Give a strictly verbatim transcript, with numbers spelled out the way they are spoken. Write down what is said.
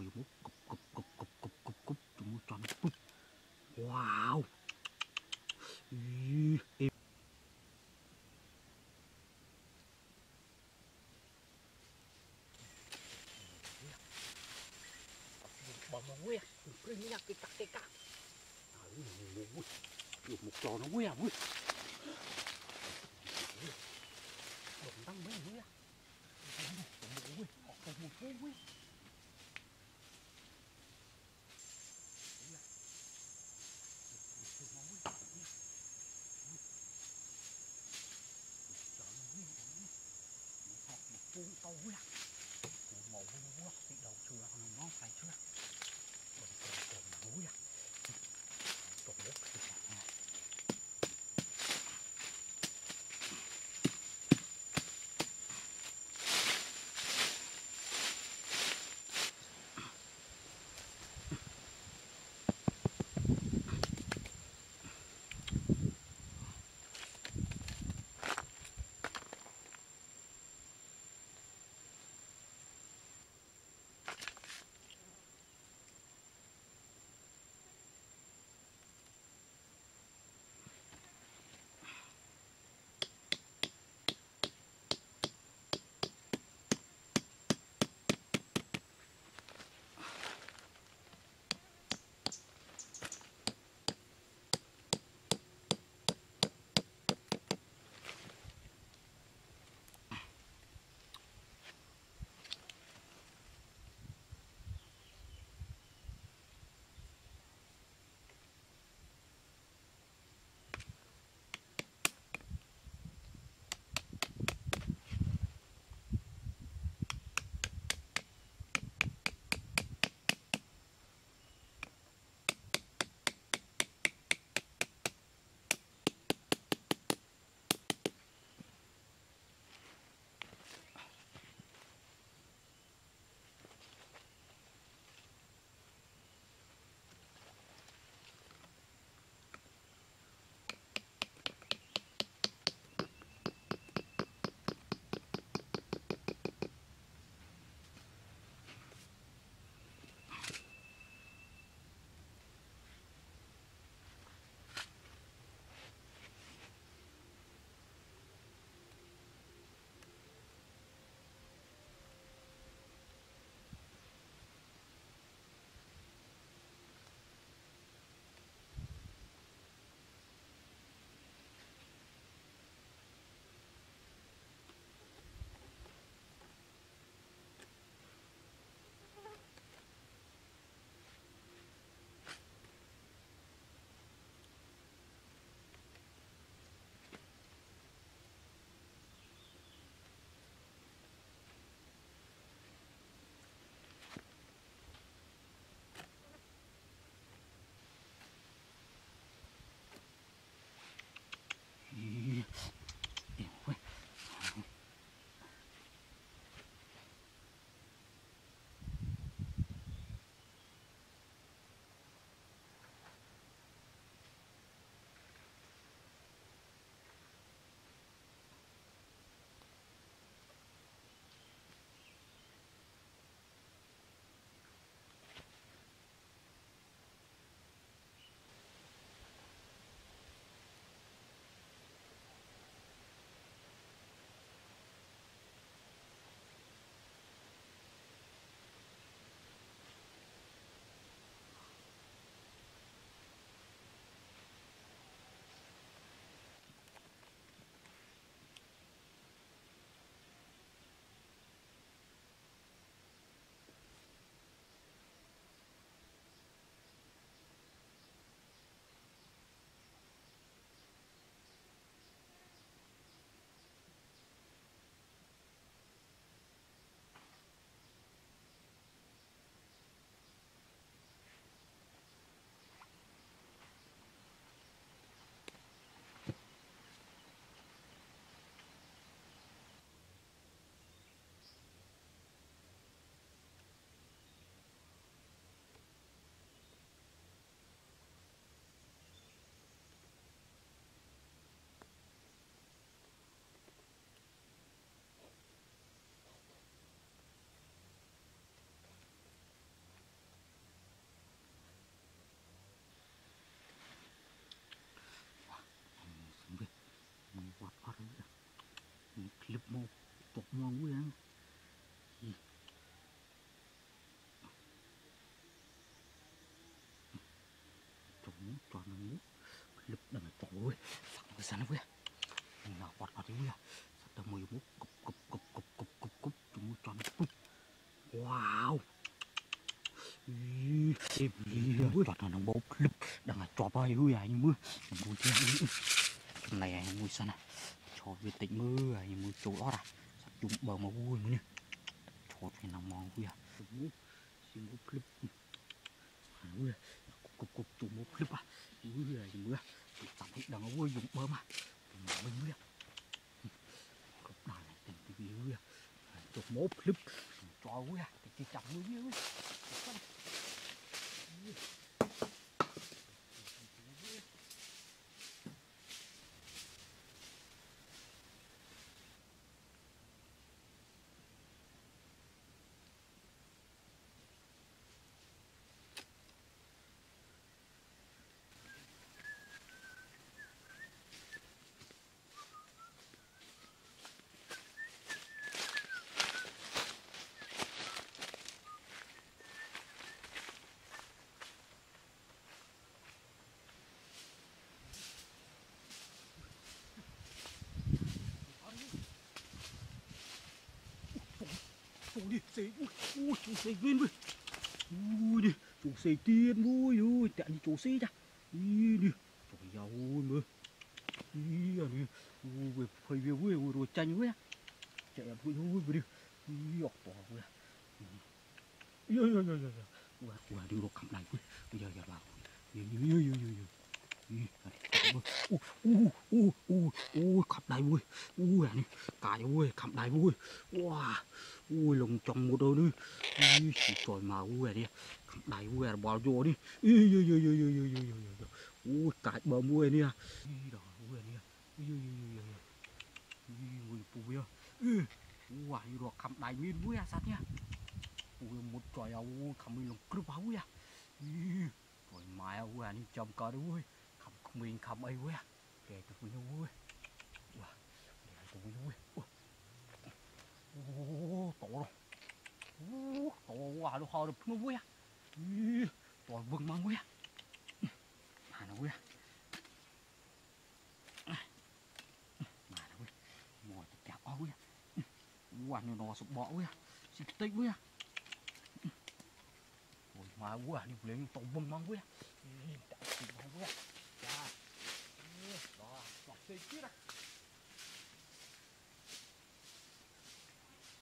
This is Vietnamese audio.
Ôi mút cục cục cục cục cục cục cục chúng cho nó cục. Wow. Ý, em. Bỏ mà quê, cứ nhắc cái cắt cái cắt. Ui, một trò nó quê à quê. Đụng tăng mấy quê à. Đụng quê, họ còn một quê quê. Phun tàu quê à. Màu quê quê, bị đầu chưa, nó phải chưa. Còn còn còn quê à. Còn đất thì phải. ngon quá ăn. Trộn muối tròn nó muối lụp đằng trộn ơi phẳng cái sao nó vui nào bọt vào đi vui sao tao mùi muối cục cục cục cục cục cục cục trộn muối tròn nó wow vui bọt nó bốc lụp đằng trộn bao vui à như mưa mùi thiên trong này mùi sao nè cho về tịnh mưa như mùi chỗ đó à chung bờ mà vui nữa cho thì nó mòn vui à muối xin muối lụp vui cục cục trộn muối lụp à vui à như mưa tạm hết đằng vui dùng bơm à mình vui cục đàn này tình cái gì vui chụp mốt clip cho vui à thì chỉ chậm vui vui đi xì ui chú xì viên ui ui đi chú xì tiên ui ui chạy đi chú xì ra đi đi trời ơi mơ đi à đi ui phơi về ui ui rồi chanh ui chạy ui ui đi đi ọt tỏ ui ui ui ui ui ui ui đi rồi cầm này ui bây giờ giờ vào ui ui ui ui ui u u u u u khắp đầy vui ui này cài ui khắp đầy vui wow ui lồng trồng một đôi đi ui trời mà ui đi khắp đầy vui bỏ vô đi ui ui ui ui ui ui ui ui ui cài bờ ui nè ui đó ui nè ui ui ui ui ui ui ui ui rồi khắp đầy miên vui à sát nha ui một trời ơi khắp miên lồng cướp áo à ui trời mai ui đi trồng cờ đi ui mình khăm ấy vui à kể từ vui vui wow để từ vui vui ô tổ rồi ô tổ wow nó ho được nó vui à tổ vừng mang vui à mà nó vui à mà nó vui ngồi thì chả có vui à wow nó nó sụp bọ vui à xịt tích vui à ôi mà vui à đi lên tổ vừng mang vui à chả xịt mang vui à đó, đó, xịt chết à.